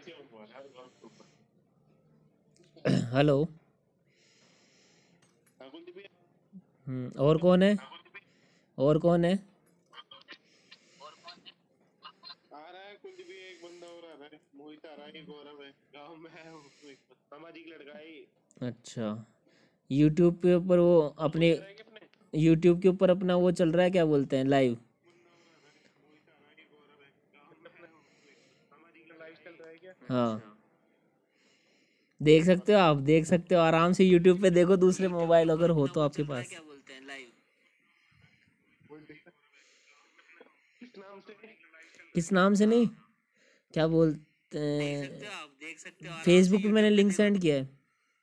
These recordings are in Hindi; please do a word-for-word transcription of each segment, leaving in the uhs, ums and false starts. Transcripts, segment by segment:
हेलो। हम्म, और कौन है? और कौन है? आ रहा है कुलदीप, एक बंदा और आ रहा है, मोहित आ रहा है, गौरव है, गांव में है वो, सामाजिक लड़का है ये। अच्छा, यूट्यूब के ऊपर वो अपने बोलते रहेंगे अपने। यूट्यूब के ऊपर अपना वो चल रहा है, क्या बोलते हैं, लाइव। लाइव चल रहा है क्या? हाँ, देख सकते हो, आप देख सकते हो आराम से यूट्यूब पे, देखो दूसरे मोबाइल अगर हो तो आपके पास। वो देखा किस नाम से? किस नाम से नहीं, क्या बोलते हैं, फेसबुक पे मैंने लिंक सेंड किया है।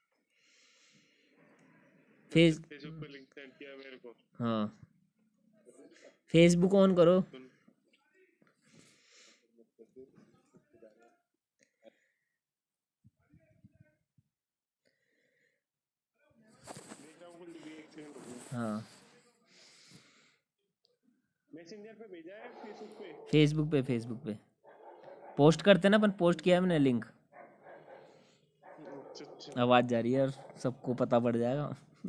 अच्छा, फेस फेसबुक पे लिंक सेंड किया मेरे को। हाँ, फेसबुक ऑन करो। सुन, देख रहा हूँ कुलदीप, एक सेकंड रुको। हाँ, मैसेंजर पे भेजा है, फेसबुक पे? फेसबुक पे फेसबुक पे पोस्ट करते हैं ना अपन, पोस्ट किया है मैंने लिंक। अच्छा अच्छा। आवाज जा रही है और सबको पता पड़ जाएगा।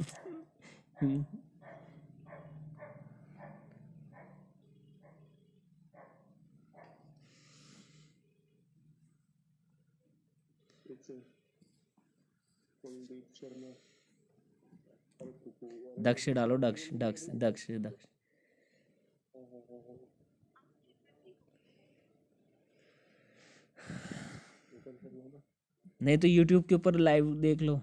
एक सेकंड, कुलदीप शर्मा। अरे कुकू, अरे दक्ष दूसरा डालो, नाम दक्ष बोल दिया दक्ष ना। दक्ष दक्ष। हाँ हाँ हाँ हाँ, ओपन कर लो ना। नहीं तो यूट्यूब के ऊपर लाइव देख लो।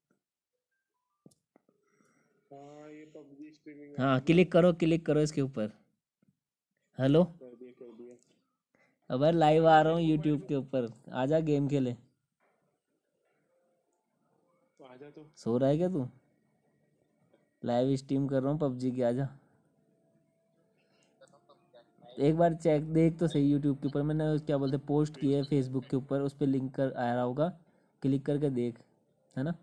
हाँ, ये पबजी स्ट्रीमिंग वाला हाँ, है ना? क्लिक करो, क्लिक करो इसके ऊपर। हेलो। कर दिया कर दिया। अब लाइव आ हाँ, रहा हूँ मेरे मोबाइल यूट्यूब में के ऊपर, आजा गेम खेले। तो आजा तो। सो रहा है क्या तू? लाइव स्ट्रीम कर रहा हूँ पबजी की, आजा। एक बार चेक देख तो सही, यूट्यूब के ऊपर मैंने क्या बोलते पोस्ट किया है, फेसबुक के ऊपर उस पर लिंक कर आ रहा होगा, क्लिक करके देख, है ना?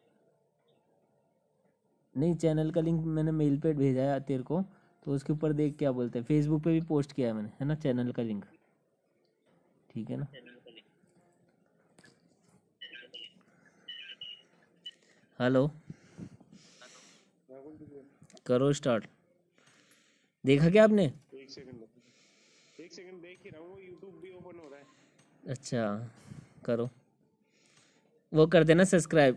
नहीं, चैनल का लिंक मैंने मेल पे भेजा है तेरे को, तो उसके ऊपर देख, क्या बोलते हैं, फेसबुक पे भी पोस्ट किया है मैंने, है ना, चैनल का लिंक। ठीक है ना? हेलो। हाँ कुलदीप, करो स्टार्ट। देखा क्या आपने? एक सेकंड, एक सेकंड देख ही रहा हूँ, वो यूट्यूब भी ओपन हो रहा है। अच्छा, करो, वो कर देना सब्सक्राइब।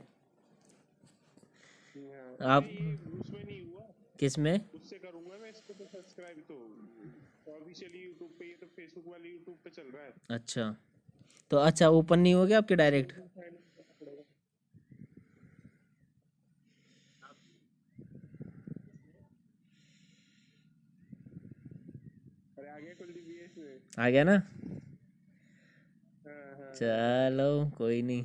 हाँ, अरे आप ये उसमें नहीं हुआ, किस में? उससे करूंगा मैं इसको तो सब्सक्राइब तो। ऑफिशियली यूट्यूब पे, ये तो फेसबुक वाले यूट्यूब पे चल रहा है। अच्छा, तो अच्छा ओपन नहीं हो गया आपके इसको डायरेक्ट? भी sign in करना पड़ेगा। अरे आ गया कुलदीप, ये इसमें। आ गया ना? हाँ हाँ हाँ हाँ, चलो कोई नहीं।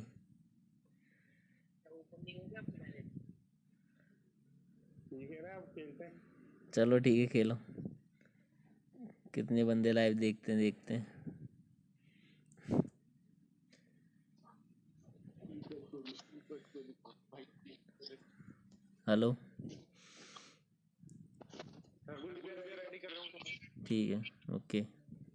ठीक है ना, अब खेलते हैं। चलो ठीक है, खेलो। कितने बंदे लाइव देखते हैं, देखते हैं। हेलो। हाँ कुलदीप, रेडी कर रहा हूँ। ठीक है, ओके।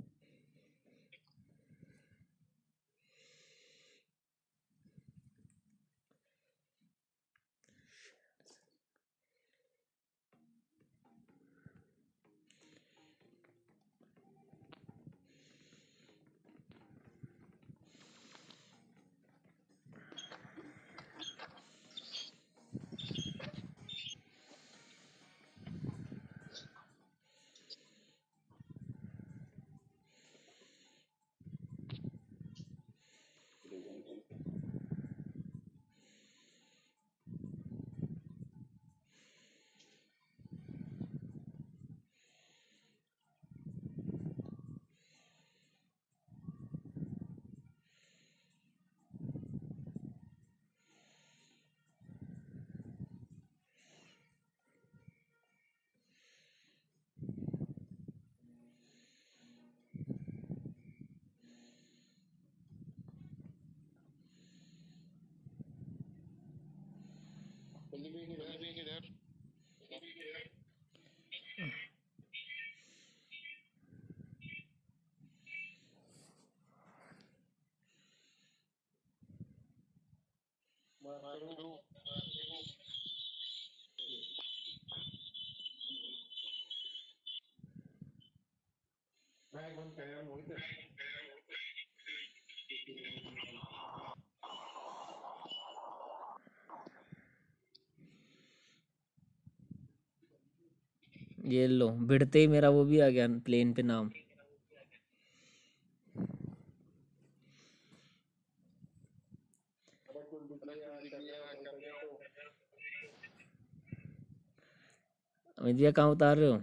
कुलदीप इधर। बैग बंद कर यार मोहित। ये लो, भिड़ते ही मेरा वो भी आ गया प्लेन पे नाम। अरे कुलदीप भैया कर रहे हो भाई कर रहे हो। अमित भैया कहाँ उतार रहे हो?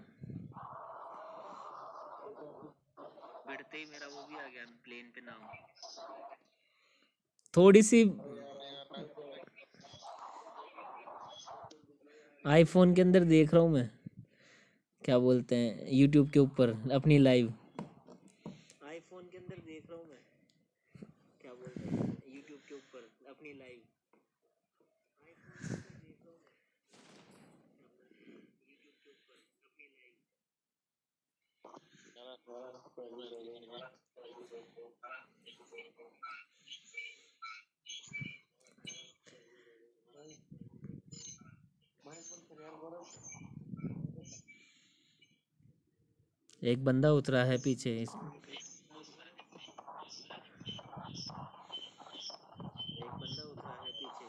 भिड़ते ही मेरा वो भी आ गया प्लेन पे नाम। थोड़ी सी आईफोन के अंदर देख रहा हूँ मैं, क्या बोलते हैं, यूट्यूब के ऊपर अपनी लाइव। आईफोन के अंदर देख रहा हूँ मैं, क्या बोलते हैं, यूट्यूब के ऊपर अपनी लाइव। एक बंदा उतरा है पीछे इस... एक बंदा उतरा है पीछे।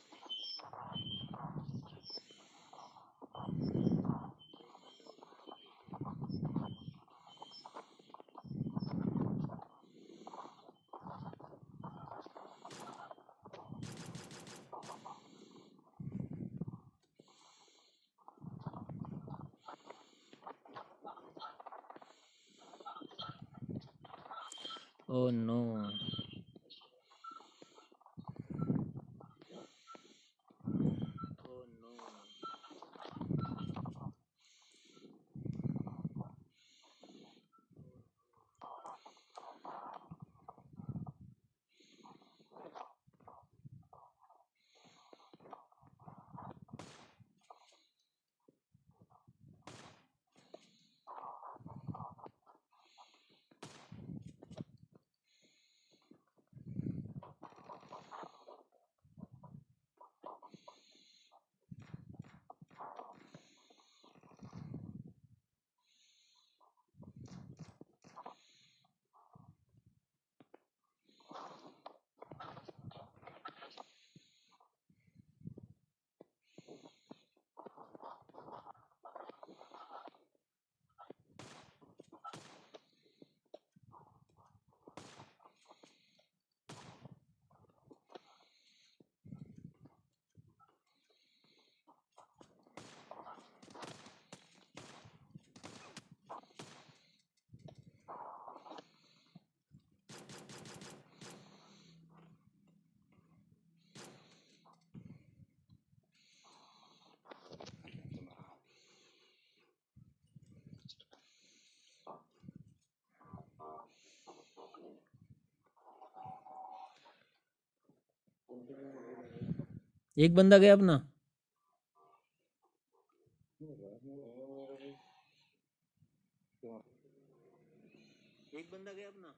Oh no. Oh no. एक बंदा गया अपना। एक बंदा गया अपना।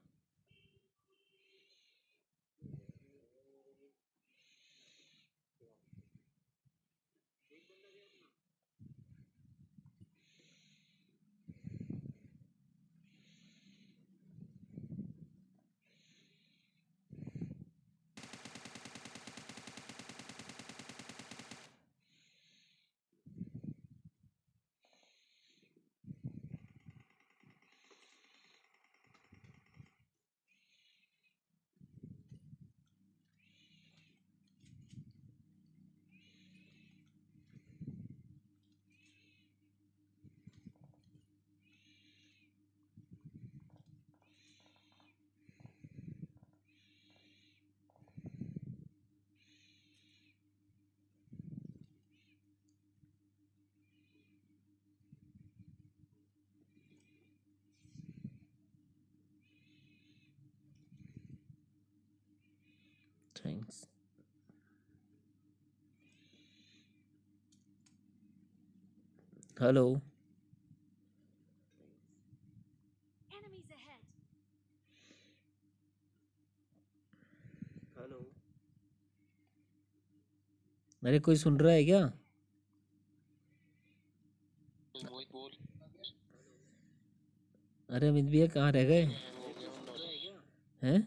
Thanks. Hello. Enemies ahead. Hello. अरे कोई सुन रहा है क्या? मोहित बोल। अरे अमित भैया कहाँ रह गए हैंग हो गया बंदा। हैं?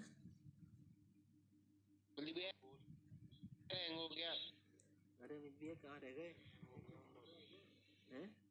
कुलदीप भैया हैंग हो गया। अरे अमित भैया कहाँ रह गए हैं?